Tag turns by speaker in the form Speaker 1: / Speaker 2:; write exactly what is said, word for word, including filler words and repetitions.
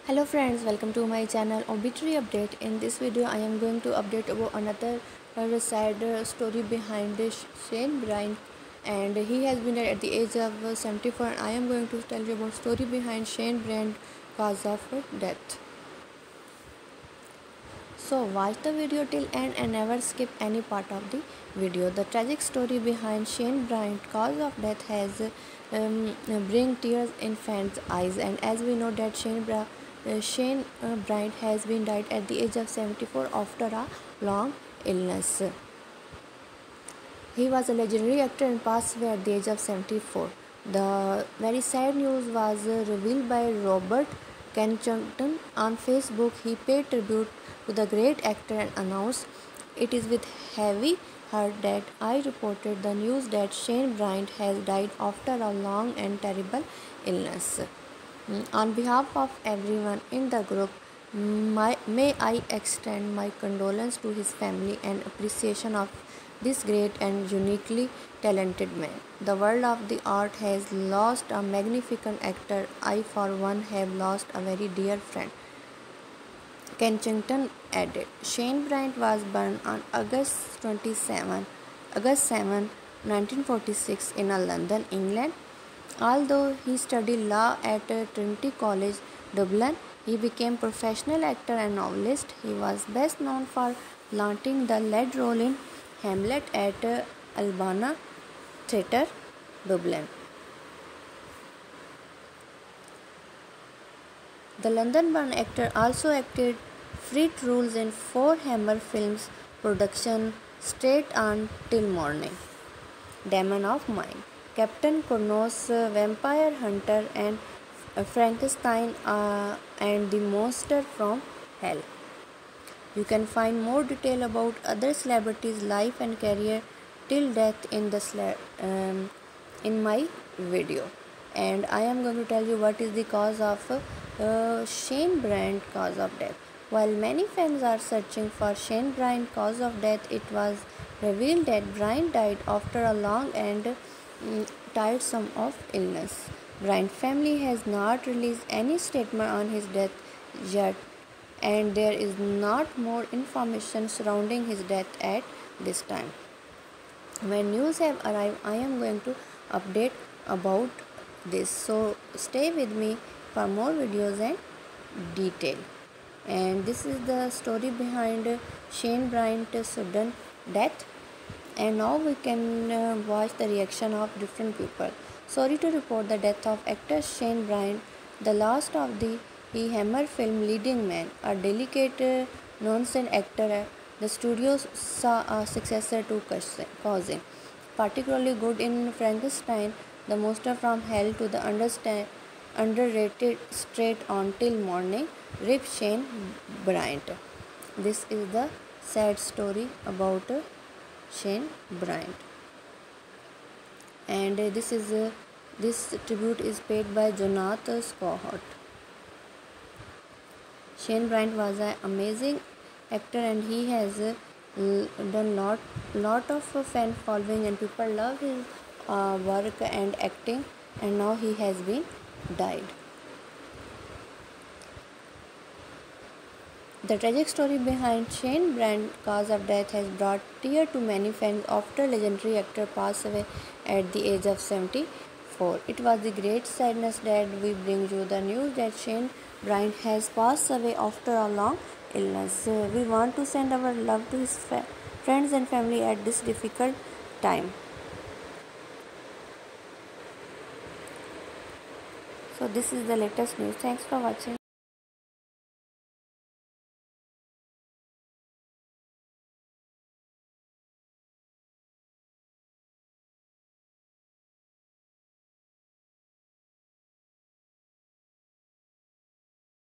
Speaker 1: Hello friends, welcome to my channel Obituary Update. In this video I am going to update about another uh, sad uh, story behind this Shane Bryant, and he has been dead at the age of uh, seventy-four. And I am going to tell you about story behind Shane Bryant cause of uh, death. So watch the video till end and never skip any part of the video. The tragic story behind Shane Bryant cause of death has um, bring tears in fans' eyes, and as we know that Shane Bryant uh, Shane uh, Bryant has been died at the age of seventy-four after a long illness. He was a legendary actor and passed away at the age of seventy-four. The very sad news was uh, revealed by Robert Kensington on Facebook. He paid tribute to the great actor and announced, "It is with heavy heart that I reported the news that Shane Bryant has died after a long and terrible illness. On behalf of everyone in the group, my, may I extend my condolence to his family and appreciation of this great and uniquely talented man. The world of the art has lost a magnificent actor. I, for one, have lost a very dear friend." Kensington added. Shane Bryant was born on August twenty-seventh, August seventh, nineteen forty-six in London, England. Although he studied law at Trinity College, Dublin, he became a professional actor and novelist. He was best known for planting the lead role in Hamlet at Albana Theatre, Dublin. The London-born actor also acted Fred roles in four Hammer Films production Straight On Till Morning, Demon of Mine, Captain Kronos, uh, Vampire Hunter, and uh, Frankenstein uh, and the Monster from Hell. You can find more detail about other celebrities' life and career till death in the um, in my video, and I am going to tell you what is the cause of uh, Shane Bryant cause of death. While many fans are searching for Shane Bryant cause of death, it was revealed that Bryant died after a long and um, tiresome of illness. Bryant family has not released any statement on his death yet, and there is not more information surrounding his death at this time. When news have arrived, I am going to update about this. So stay with me for more videos and detail. And this is the story behind Shane Bryant's sudden death. And now we can uh, watch the reaction of different people. Sorry to report the death of actor Shane Bryant, the last of the Hammer film leading man, a delicate, uh, nonsense actor. The studio saw a successor to Cousin, particularly good in Frankenstein, The Monster from Hell, to the understand, underrated Straight On Till Morning, Rip Shane Bryant. This is the sad story about uh, Shane Bryant, and uh, this is uh, this tribute is paid by Jonathan Scott. Shane Bryant was an amazing actor, and he has uh, done lot lot of uh, fan following, and people love his uh, work and acting. And now he has been died. The tragic story behind Shane Bryant's cause of death has brought tears to many fans after legendary actor passed away at the age of seventy-four. It was the great sadness that we bring you the news that Shane Bryant has passed away after a long illness. Uh, we want to send our love to his fa- friends and family at this difficult time. So this is the latest news. Thanks for watching.